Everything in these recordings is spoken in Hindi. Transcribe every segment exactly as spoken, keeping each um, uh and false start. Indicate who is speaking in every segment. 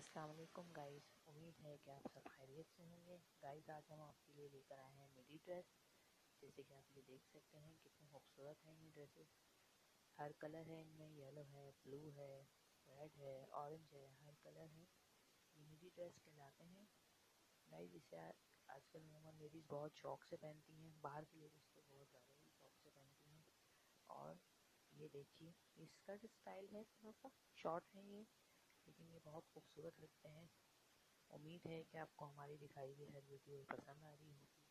Speaker 1: अस्सलाम वालेकुम गाइस, उम्मीद है कि आप सब खैरियत से होंगे। गाइस आज हम आपके लिए लेकर आए हैं मिडी ड्रेस। जैसे कि आप ये देख सकते हैं कितने खूबसूरत हैं ये ड्रेसेस। हर कलर है इनमें, येलो है, ब्लू है, रेड है, ऑरेंज है, हर कलर है। ये मिडी ड्रेस कहलाते हैं गाइस। इसे आजकल अमूमन लेडीज़ बहुत शौक से पहनती हैं, बाहर की लेडीज़ तो बहुत ज़्यादा ही शौक से पहनती हैं। और ये देखिए, ये स्कर्ट स्टाइल है, थोड़ा सा शॉर्ट है ये, लेकिन ये बहुत खूबसूरत लगते हैं। उम्मीद है कि आपको हमारी दिखाई हुई हर वीडियो पसंद आ रही होगी।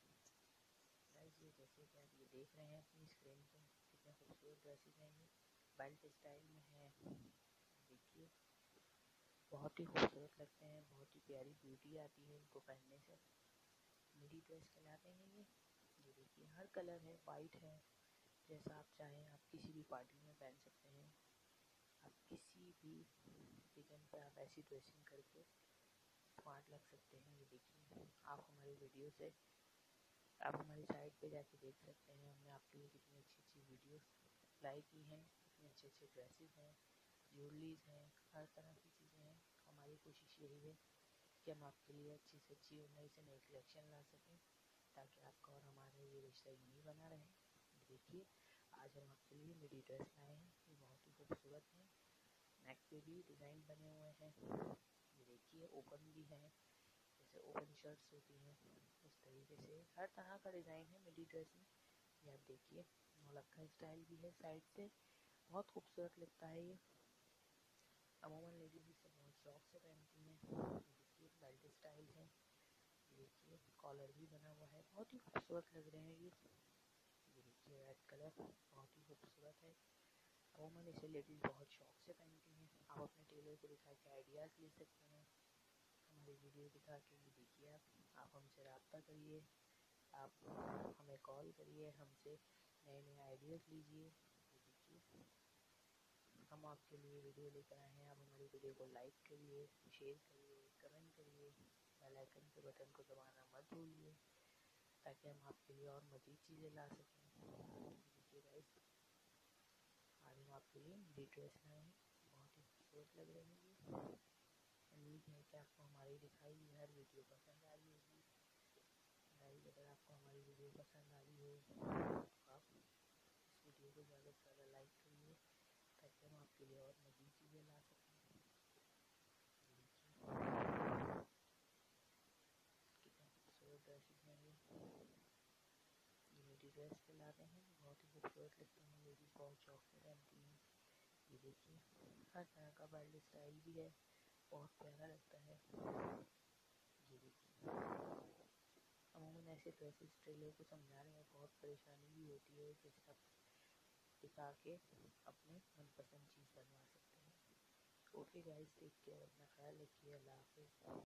Speaker 1: गाइस ये जैसे कि आप ये देख रहे हैं अपनी स्क्रीन पे, कितने खूबसूरत ड्रेसेस हैं। ये बेल्ट स्टाइल में है, देखिए बहुत ही खूबसूरत लगते हैं, बहुत ही प्यारी ब्यूटी आती है इनको पहनने से। मिडी ड्रेस कहलाते हैं ये। ये देखिए हर कलर है, वाइट है, जैसा आप चाहें आप किसी भी पार्टी में पहन सकते हैं। आप किसी भी ओकेजन पे आप ऐसी ड्रेसिंग करके स्मार्ट लग सकते हैं। ये देखिए आप हमारी वीडियो से आप हमारी साइट पे जाके देख सकते हैं, हमने आपके लिए कितनी अच्छी अच्छी वीडियोस लाई की हैं, कितने अच्छे अच्छे ड्रेसेस हैं, ज्वेलरीज हैं, हर तरह की चीज़ें हैं। हमारी कोशिश यही है कि हम आपके लिए अच्छी से अच्छी और नई से नई कलेक्शन ला सकें, ताकि आपका और हमारा ये रिश्ता यूँ बना रहे। देखिए आज हम आपके लिए मिडी ड्रेस लाए हैं, ये बहुत ही खूबसूरत है। नेक पे भी डिज़ाइन बने हुए हैं, ये देखिए ओपन भी है, जैसे ओपन शर्ट्स होती हैं उस तरीके से हर तरह का डिज़ाइन है मिडी ड्रेस में। ये आप देखिए नौलखा स्टाइल भी है साइड से, बहुत खूबसूरत लगता है ये। अमूमन लेडीज इसे बहुत शौक से पहनती हैं। ये देखिए बेल्ट स्टाइल है, ये देखिए कॉलर भी बना हुआ है, बहुत ही खूबसूरत लग रहे हैं ये। ये देखिए रेड कलर बहुत ही खूबसूरत है। अमूमन इसे लेडीज़ बहुत शौक से पहनती हैं। आप अपने टेलर को दिखा के आइडियाज़ ले सकते हैं हमारी वीडियो दिखा के। ये देखिए आप आप हमसे रब्ता करिए, आप हमें कॉल करिए, हमसे नए नए आइडियाज़ लीजिए। ये देखिए हम आपके लिए वीडियो लेकर आए हैं। आप हमारी वीडियो को लाइक करिए, शेयर करिए, कमेंट करिए, बेल आइकन के बटन को दबाना मत भूलिए, ताकि हम आपके लिए और मज़ीद चीज़ें ला सकें। देखिए गाइस आज हम आपके लिए मिडी ड्रेस लाए हैं, बहुत ही खूबसूरत लग रही है ये। उम्मीद है कि आपको हमारी दिखाई हुई हर वीडियो पसंद आ रही होगी। गाइस अगर आपको हमारी वीडियो पसंद आ रही हो तो आप इस वीडियो को ज़्यादा से ज़्यादा लाइक करिए, ताकि हम आपके लिए और मज़ीद चीज़ें ला सकें। ये देखिए कितने खूबसूरत ड्रेसेस हैं ये। ये मिडी ड्रेस कहलाते हैं, बहुत ही खूबसूरत लगते हैं, लेडीज़ बहुत शौक से पहनती हैं। ये देखिए हर तरह का बेल्ट स्टाइल भी है, बहुत प्यारा लगता है। ये देखिए अमूमन ऐसे ड्रेसेस टेलर को समझाने में बहुत परेशानी भी होती है, जैसे आप दिखा के अपने मनपसंद चीज़ बनवा सकते हैं। ओके गाइस, टेक केयर, अपना ख्याल रखिए, अल्लाह हाफिज़।